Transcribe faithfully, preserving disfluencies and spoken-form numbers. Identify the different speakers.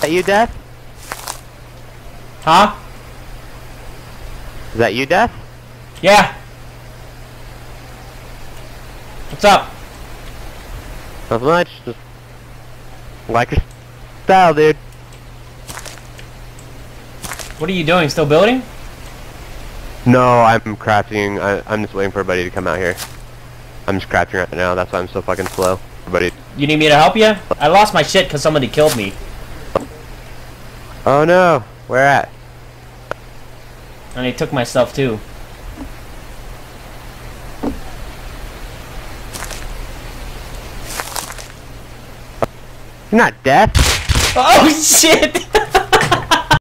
Speaker 1: that you, Death?
Speaker 2: Huh?
Speaker 1: Is that you, Death?
Speaker 2: Yeah. What's up?
Speaker 1: Not much. Just like your style, dude.
Speaker 2: What are you doing? Still building?
Speaker 1: No, I'm crafting. I, I'm just waiting for everybody to come out here. I'm just crafting right now. That's why I'm so fucking slow. Everybody.
Speaker 2: You need me to help you? I lost my shit because somebody killed me.
Speaker 1: Oh no. Where at?
Speaker 2: And they took my stuff too.
Speaker 1: You're not Death.
Speaker 2: Oh shit!